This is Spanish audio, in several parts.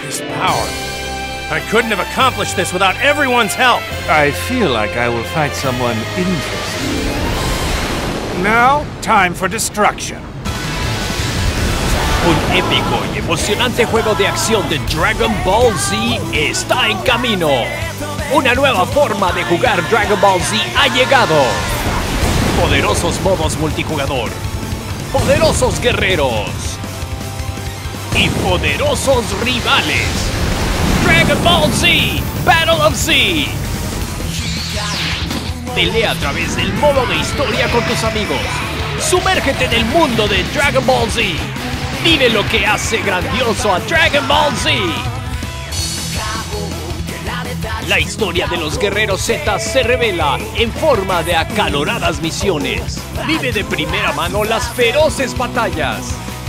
His power. I couldn't have accomplished this without everyone's help. I feel like I will fight someone interesting. Now, time for destruction. Un épico y emocionante juego de acción de Dragon Ball Z está en camino. Una nueva forma de jugar Dragon Ball Z ha llegado. Poderosos modos multijugador, poderosos guerreros y poderosos rivales. Dragon Ball Z, Battle of Z. Pelea a través del modo de historia con tus amigos. Sumérgete en el mundo de Dragon Ball Z. Vive lo que hace grandioso a Dragon Ball Z. La historia de los guerreros Z se revela en forma de acaloradas misiones. Vive de primera mano las feroces batallas.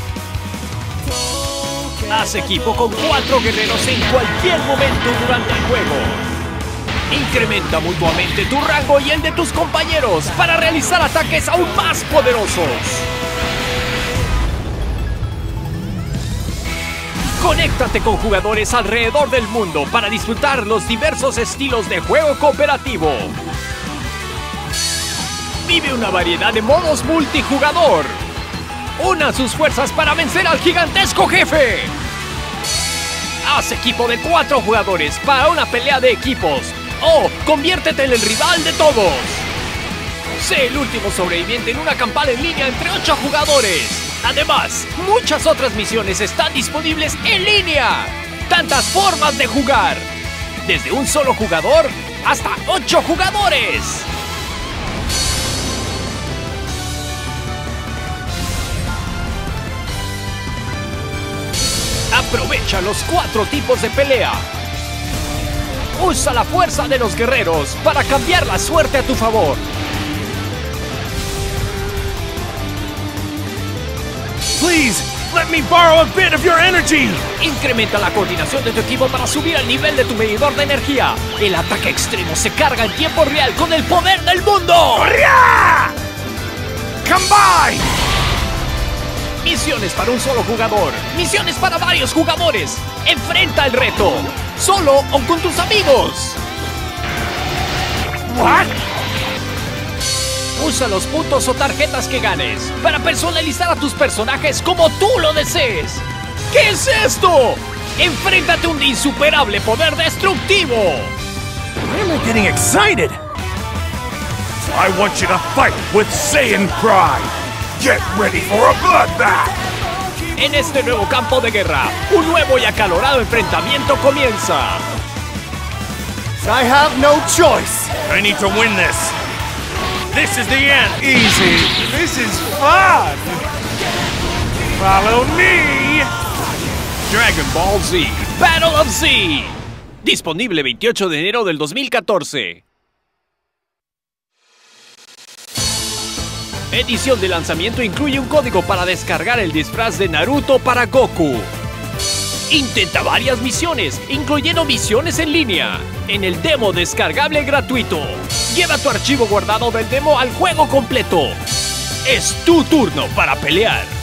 Haz equipo con 4 guerreros en cualquier momento durante el juego. Incrementa mutuamente tu rango y el de tus compañeros para realizar ataques aún más poderosos. Conéctate con jugadores alrededor del mundo para disfrutar los diversos estilos de juego cooperativo. Vive una variedad de modos multijugador. Una sus fuerzas para vencer al gigantesco jefe. Haz equipo de 4 jugadores para una pelea de equipos o conviértete en el rival de todos. Sé el último sobreviviente en una campana en línea entre 8 jugadores. Además, muchas otras misiones están disponibles en línea. Tantas formas de jugar. Desde un solo jugador hasta 8 jugadores. Aprovecha los 4 tipos de pelea. Usa la fuerza de los guerreros para cambiar la suerte a tu favor. Please, let me borrow a bit of your energy. Incrementa la coordinación de tu equipo para subir al nivel de tu medidor de energía. El ataque extremo se carga en tiempo real con el poder del mundo. Combine! Misiones para un solo jugador. Misiones para varios jugadores. Enfrenta el reto. Solo o con tus amigos. What? Usa los puntos o tarjetas que ganes para personalizar a tus personajes como tú lo desees. ¿Qué es esto? Enfréntate a un insuperable poder destructivo. Why am I getting excited? I want you to fight with Saiyan pride. Get ready for a bloodbath. En este nuevo campo de guerra, un nuevo y acalorado enfrentamiento comienza. I have no choice. I need to win this. This is the end. Easy. This is fun. Follow me. Dragon Ball Z, Battle of Z. Disponible 28 de enero del 2014. Edición de lanzamiento incluye un código para descargar el disfraz de Naruto para Goku. Intenta varias misiones, incluyendo misiones en línea, en el demo descargable gratuito. Lleva tu archivo guardado del demo al juego completo. Es tu turno para pelear.